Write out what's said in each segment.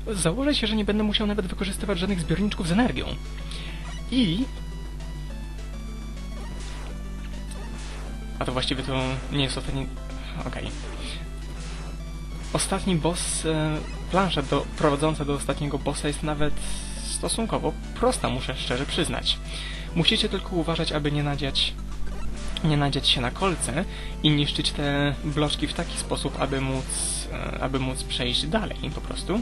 założę się, że nie będę musiał nawet wykorzystywać żadnych zbiorniczków z energią. I... A to właściwie to nie jest ostatni... Okej. Ostatni boss... Plansza prowadząca do ostatniego bossa jest nawet stosunkowo prosta, muszę szczerze przyznać. Musicie tylko uważać, aby nie nadziać się na kolce i niszczyć te bloczki w taki sposób, aby móc przejść dalej po prostu.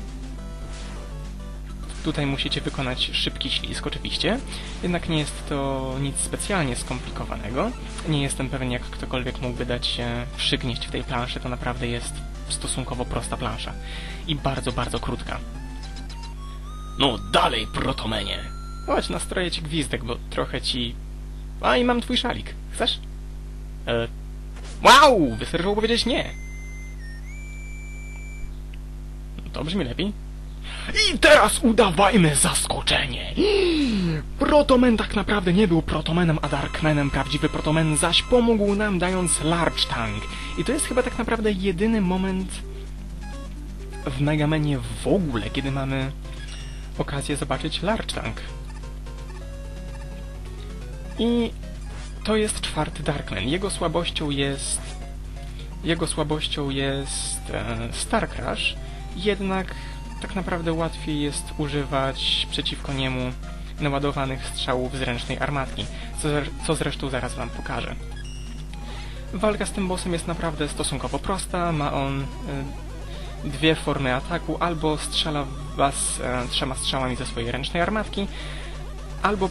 Tutaj musicie wykonać szybki ślizg oczywiście, jednak nie jest to nic specjalnie skomplikowanego. Nie jestem pewien, jak ktokolwiek mógłby dać się przygnieść w tej planszy, to naprawdę jest stosunkowo prosta plansza. I bardzo, bardzo krótka. No dalej, protomenie! Chodź, nastroję ci gwizdek, bo trochę ci... A, i mam twój szalik. Chcesz? Wow! Wystarczyło powiedzieć nie! To brzmi lepiej. I teraz udawajmy zaskoczenie! Protoman tak naprawdę nie był Protomanem, a Darkmanem. Prawdziwy Protoman zaś pomógł nam, dając Large Tank. I to jest chyba tak naprawdę jedyny moment w Mega Manie w ogóle, kiedy mamy okazję zobaczyć Large Tank. I to jest czwarty Darkman. Jego słabością jest Star Crash, jednak tak naprawdę łatwiej jest używać przeciwko niemu naładowanych strzałów z ręcznej armatki, co zresztą zaraz wam pokażę. Walka z tym bossem jest naprawdę stosunkowo prosta, ma on dwie formy ataku, albo strzela w was 3 strzałami ze swojej ręcznej armatki, albo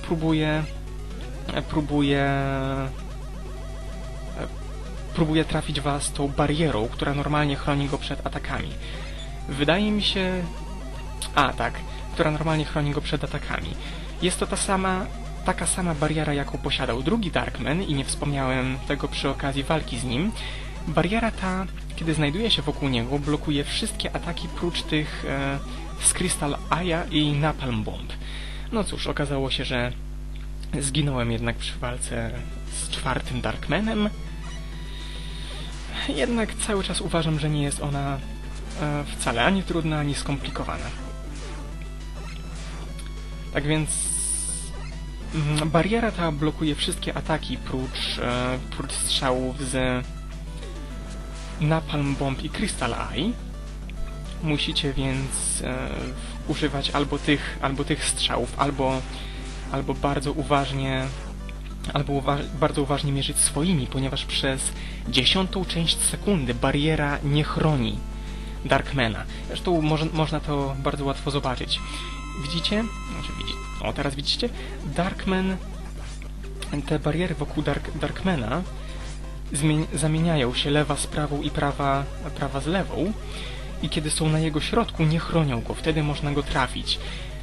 próbuje trafić was tą barierą, która normalnie chroni go przed atakami. Wydaje mi się... która normalnie chroni go przed atakami. Jest to taka sama bariera, jaką posiadał drugi Darkman i nie wspomniałem tego przy okazji walki z nim. Bariera ta, kiedy znajduje się wokół niego, blokuje wszystkie ataki prócz tych z Crystal Eye'a i Napalm Bomb. No cóż, okazało się, że zginąłem jednak przy walce z czwartym Darkmanem. Jednak cały czas uważam, że nie jest ona wcale ani trudna, ani skomplikowana. Tak więc bariera ta blokuje wszystkie ataki prócz strzałów z Napalm Bomb i Crystal Eye. Musicie więc używać albo tych strzałów, albo bardzo uważnie mierzyć swoimi, ponieważ przez 1000 część sekundy bariera nie chroni Darkmana. Zresztą można to bardzo łatwo zobaczyć. Widzicie? O, teraz widzicie? Darkman... Te bariery wokół Darkmana zamieniają się, lewa z prawą i prawa z lewą, i kiedy są na jego środku, nie chronią go. Wtedy można go trafić.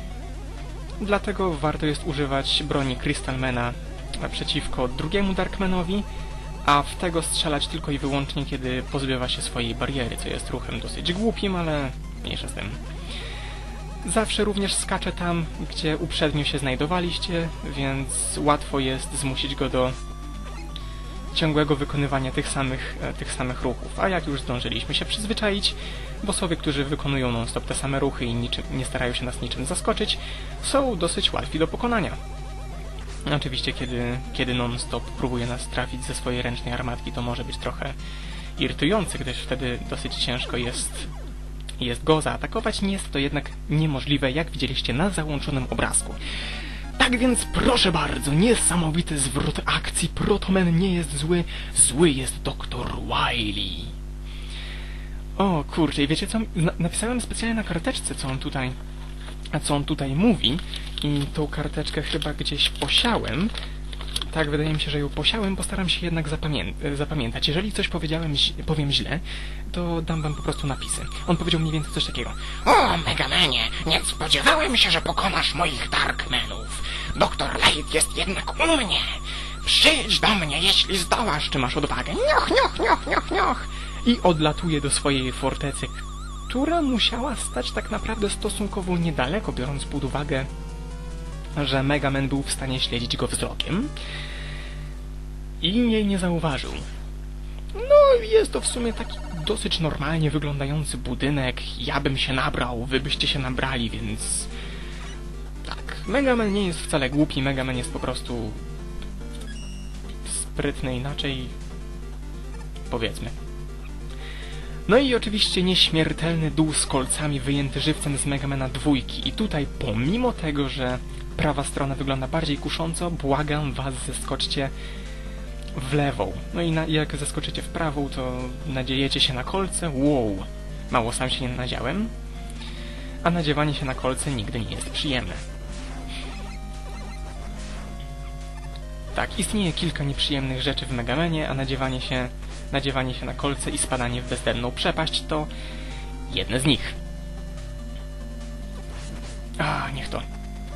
Dlatego warto jest używać broni Crystalmana przeciwko drugiemu Darkmanowi, a w tego strzelać tylko i wyłącznie, kiedy pozbywa się swojej bariery, co jest ruchem dosyć głupim, ale mniejsza z tym. Zawsze również skacze tam, gdzie uprzednio się znajdowaliście, więc łatwo jest zmusić go do ciągłego wykonywania tych samych ruchów. A jak już zdążyliśmy się przyzwyczaić, bossowie, którzy wykonują non-stop te same ruchy i nie starają się nas niczym zaskoczyć, są dosyć łatwi do pokonania. Oczywiście, kiedy non-stop próbuje nas trafić ze swojej ręcznej armatki, to może być trochę irytujące, gdyż wtedy dosyć ciężko jest go zaatakować. Nie jest to jednak niemożliwe, jak widzieliście na załączonym obrazku. Tak więc proszę bardzo, niesamowity zwrot akcji. Protoman nie jest zły, zły jest Dr. Wily. O kurczę, i wiecie co? Napisałem specjalnie na karteczce, co on tutaj mówi, i tą karteczkę chyba gdzieś posiałem. Tak, wydaje mi się, że ją posiałem, postaram się jednak zapamiętać. Jeżeli coś powiem źle, to dam wam po prostu napisy. On powiedział mniej więcej coś takiego. O, Megamanie, nie spodziewałem się, że pokonasz moich Darkmanów. Doktor Light jest jednak u mnie. Przyjdź do mnie, jeśli zdołasz. Czy masz odwagę? Nioch, nioch, nioch, nioch, nioch. I odlatuje do swojej fortecy, która musiała stać tak naprawdę stosunkowo niedaleko, biorąc pod uwagę, że Mega Man był w stanie śledzić go wzrokiem i jej nie zauważył. No, jest to w sumie taki dosyć normalnie wyglądający budynek. Ja bym się nabrał, wy byście się nabrali, więc... Tak, Mega Man nie jest wcale głupi, Mega Man jest po prostu... sprytny inaczej... powiedzmy. No i oczywiście nieśmiertelny dół z kolcami wyjęty żywcem z Mega Mana 2. I tutaj, pomimo tego, że prawa strona wygląda bardziej kusząco, błagam was, zeskoczcie w lewą. No i jak zeskoczycie w prawą, to nadziejecie się na kolce. Wow! Mało sam się nie nadziałem. A nadziewanie się na kolce nigdy nie jest przyjemne. Tak, istnieje kilka nieprzyjemnych rzeczy w Mega Manie, a nadziewanie się na kolce i spadanie w bezdenną przepaść to jedne z nich. Niech to.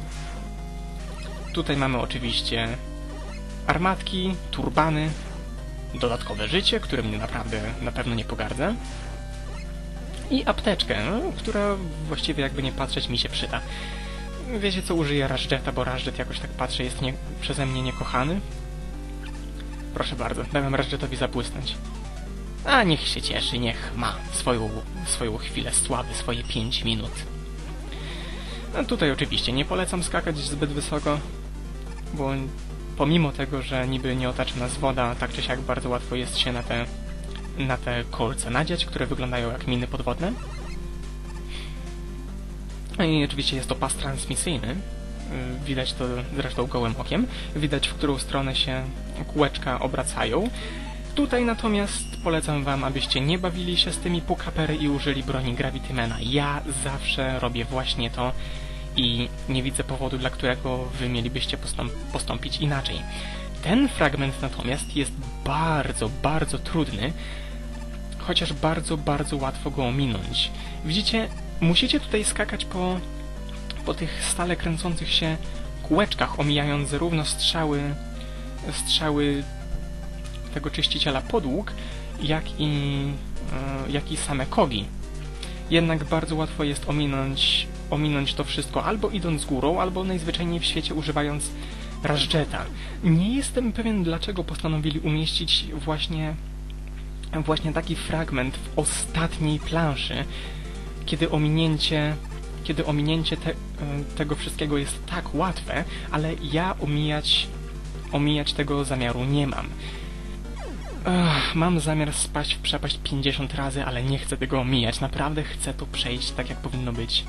Tutaj mamy oczywiście armatki, turbany, dodatkowe życie, którym naprawdę na pewno nie pogardzę, i apteczkę, która właściwie jakby nie patrzeć mi się przyda. Wiecie co, użyję Rashjeta, bo Rashjet jakoś tak patrzę jest przeze mnie niekochany. Proszę bardzo, dałem Rashjetowi zabłysnąć. A niech się cieszy, niech ma swoją chwilę sławy, swoje 5 minut. No tutaj oczywiście nie polecam skakać zbyt wysoko, bo pomimo tego, że niby nie otacza nas woda, tak czy siak bardzo łatwo jest się na te kolce nadziać, które wyglądają jak miny podwodne. No i oczywiście jest to pas transmisyjny. Widać to zresztą gołym okiem. Widać, w którą stronę się kółeczka obracają. Tutaj natomiast polecam wam, abyście nie bawili się z tymi pukapery i użyli broni Gravitymana. Ja zawsze robię właśnie to i nie widzę powodu, dla którego wy mielibyście postąpić inaczej. Ten fragment natomiast jest bardzo, bardzo trudny, chociaż bardzo, bardzo łatwo go ominąć. Widzicie, musicie tutaj skakać po tych stale kręcących się kółeczkach, omijając zarówno strzały tego czyściciela podłóg, jak i same kogi. Jednak bardzo łatwo jest ominąć to wszystko, albo idąc górą, albo najzwyczajniej w świecie używając Rashjeta. Nie jestem pewien, dlaczego postanowili umieścić właśnie taki fragment w ostatniej planszy, kiedy ominięcie tego wszystkiego jest tak łatwe, ale ja omijać tego zamiaru nie mam. Mam zamiar spaść w przepaść 50 razy, ale nie chcę tego omijać. Naprawdę chcę to przejść tak, jak powinno być.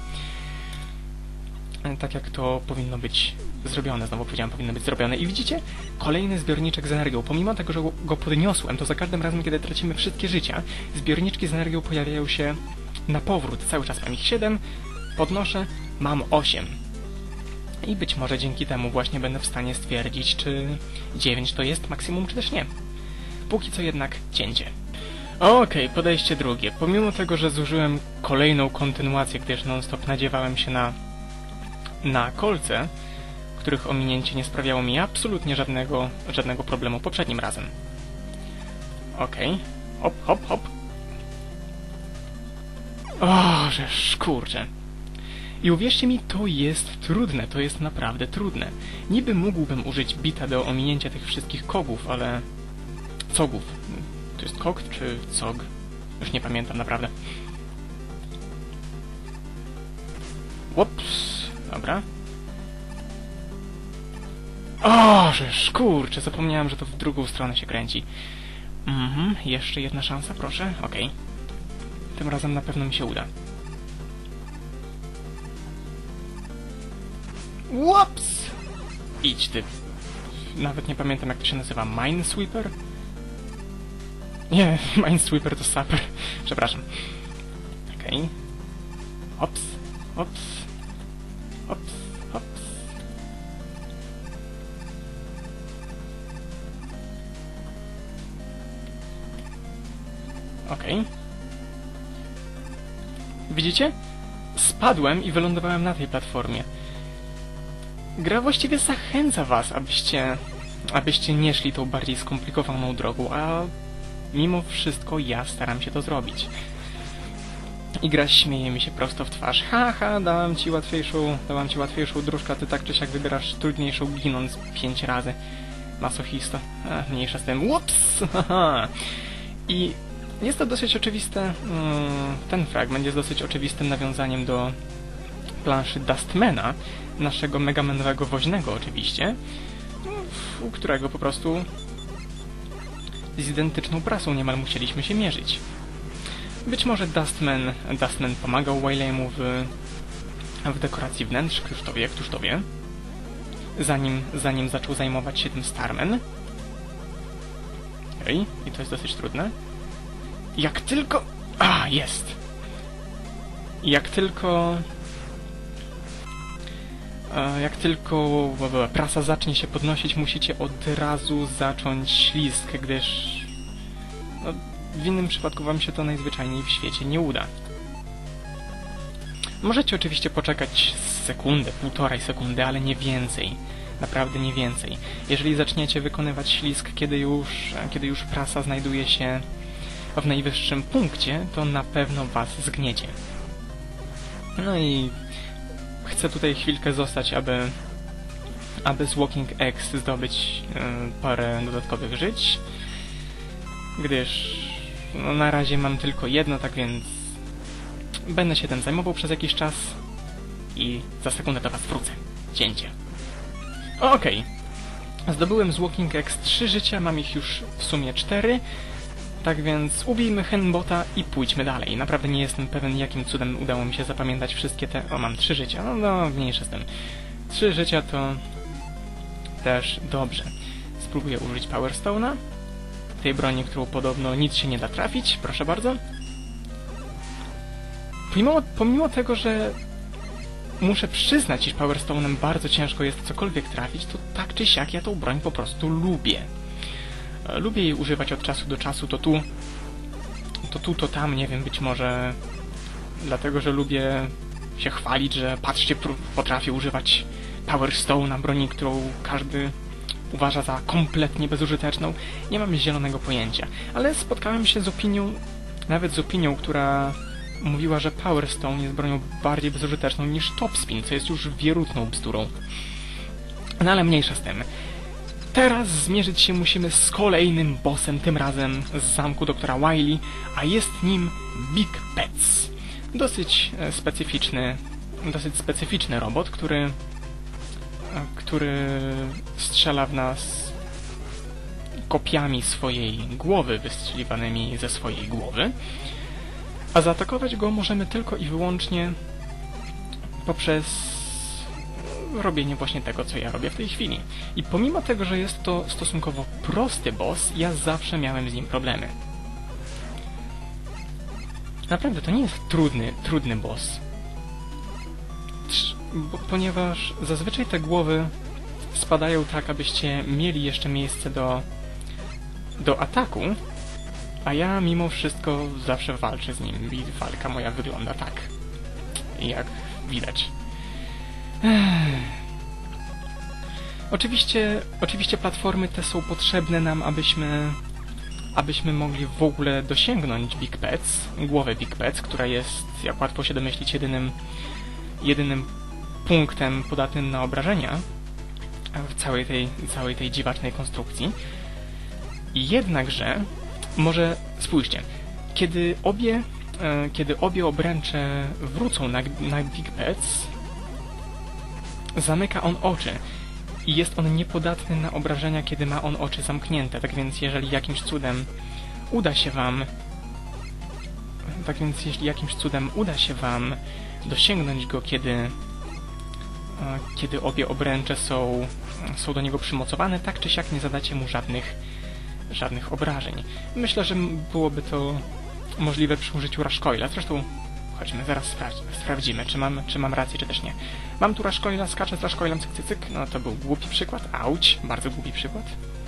Tak, jak to powinno być zrobione. Znowu powiedziałem, powinno być zrobione. I widzicie? Kolejny zbiorniczek z energią. Pomimo tego, że go podniosłem, to za każdym razem, kiedy tracimy wszystkie życia, zbiorniczki z energią pojawiają się na powrót. Cały czas mam ich 7, podnoszę, mam 8. I być może dzięki temu właśnie będę w stanie stwierdzić, czy 9 to jest maksimum, czy też nie. Póki co jednak cięcie. Okej, podejście drugie. Pomimo tego, że zużyłem kolejną kontynuację, gdyż non-stop nadziewałem się na kolce, których ominięcie nie sprawiało mi absolutnie żadnego problemu poprzednim razem. Okej. Hop, hop, hop. O, żeż kurczę. I uwierzcie mi, to jest trudne, to jest naprawdę trudne. Niby mógłbym użyć bita do ominięcia tych wszystkich kogów, ale... Cogów. To jest kog czy cog? Już nie pamiętam naprawdę. Ups. Dobra. O, żeż kurczę, zapomniałem, że to w drugą stronę się kręci. Jeszcze jedna szansa, proszę. Okej. Tym razem na pewno mi się uda. Ups! Idź ty. Nawet nie pamiętam, jak to się nazywa. Minesweeper? Nie, Minesweeper to Sapper. Przepraszam. Okej. Hops, hops, hops, hops. Okej. Widzicie? Spadłem i wylądowałem na tej platformie. Gra właściwie zachęca was, abyście nie szli tą bardziej skomplikowaną drogą, a mimo wszystko ja staram się to zrobić. I gra śmieje mi się prosto w twarz. Haha, dałam ci łatwiejszą dróżkę, a ty tak czy siak wybierasz trudniejszą, ginąc 5 razy. Masochista. Mniejsza z tym. Ups! Haha. I jest to dosyć oczywiste, ten fragment jest dosyć oczywistym nawiązaniem do planszy Dustmana, naszego megamanowego woźnego oczywiście, u którego po prostu z identyczną prasą niemal musieliśmy się mierzyć. Być może Dustman pomagał Wiley'emu w dekoracji wnętrz, któż to wie, zanim zaczął zajmować się tym Starman. I to jest dosyć trudne. Jak tylko... jest! Jak tylko prasa zacznie się podnosić, musicie od razu zacząć ślizg, gdyż w innym przypadku wam się to najzwyczajniej w świecie nie uda. Możecie oczywiście poczekać sekundę, 1,5 sekundy, ale nie więcej. Naprawdę nie więcej. Jeżeli zaczniecie wykonywać ślizg, kiedy już prasa znajduje się w najwyższym punkcie, to na pewno was zgniecie. No i chcę tutaj chwilkę zostać, aby z Walking X zdobyć parę dodatkowych żyć, gdyż na razie mam tylko jedno, tak więc będę się tym zajmował przez jakiś czas i za sekundę do was wrócę. Cięcie. Okej. Zdobyłem z Walking X 3 życia, mam ich już w sumie 4, tak więc ubijmy Henbota i pójdźmy dalej. Naprawdę nie jestem pewien, jakim cudem udało mi się zapamiętać wszystkie te... mam 3 życia, no mniejsze z tym. 3 życia to też dobrze. Spróbuję użyć Power Stone'a, tej broni, którą podobno nic się nie da trafić, proszę bardzo. Pomimo tego, że muszę przyznać, iż Power Stone'em bardzo ciężko jest cokolwiek trafić, to tak czy siak ja tą broń po prostu lubię. Lubię jej używać od czasu do czasu, to tam, nie wiem, być może dlatego, że lubię się chwalić, że patrzcie, potrafię używać Power Stone'a, broni, którą każdy uważa za kompletnie bezużyteczną. Nie mam zielonego pojęcia, ale spotkałem się z opinią, nawet z opinią, która mówiła, że Power Stone jest bronią bardziej bezużyteczną niż Topspin, co jest już wierutną bzdurą. No ale mniejsza z tym. Teraz zmierzyć się musimy z kolejnym bossem, tym razem z zamku doktora Wily, a jest nim Big Pets. Dosyć specyficzny robot, który strzela w nas kopiami swojej głowy, wystrzeliwanymi ze swojej głowy. A zaatakować go możemy tylko i wyłącznie poprzez robienie właśnie tego, co ja robię w tej chwili. I pomimo tego, że jest to stosunkowo prosty boss, ja zawsze miałem z nim problemy. Naprawdę, to nie jest trudny boss. Ponieważ zazwyczaj te głowy spadają tak, abyście mieli jeszcze miejsce do ataku, a ja mimo wszystko zawsze walczę z nim i walka moja wygląda tak, jak widać. Oczywiście platformy te są potrzebne nam, abyśmy mogli w ogóle dosięgnąć Big Pets, głowę Big Pets, która jest, jak łatwo się domyślić, jedynym punktem podatnym na obrażenia w całej tej dziwacznej konstrukcji. Jednakże, może spójrzcie, kiedy obie obręcze wrócą na Big Pets, zamyka on oczy i jest on niepodatny na obrażenia, kiedy ma on oczy zamknięte. Tak więc jeśli jakimś cudem uda się wam dosięgnąć go, kiedy obie obręcze są do niego przymocowane, tak czy siak nie zadacie mu żadnych obrażeń. Myślę, że byłoby to możliwe przy użyciu Rush Coila. Zresztą chodźmy, zaraz sprawdzimy, czy mam rację, czy też nie. Mam tu Rush Coila, skaczę z Rush Coilem, cyk, cyk, cyk. No to był głupi przykład. Auć, bardzo głupi przykład.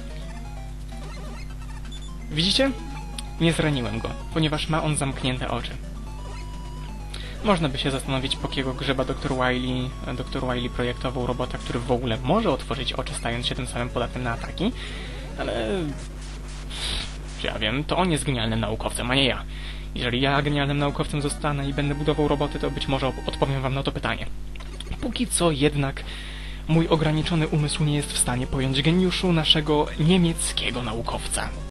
Widzicie? Nie zraniłem go, ponieważ ma on zamknięte oczy. Można by się zastanowić, po jakiego grzeba Dr. Wily projektował robota, który w ogóle może otworzyć oczy, stając się tym samym podatnym na ataki, ale... ja wiem, to on jest genialnym naukowcem, a nie ja. Jeżeli ja genialnym naukowcem zostanę i będę budował roboty, to być może odpowiem wam na to pytanie. Póki co jednak mój ograniczony umysł nie jest w stanie pojąć geniuszu naszego niemieckiego naukowca.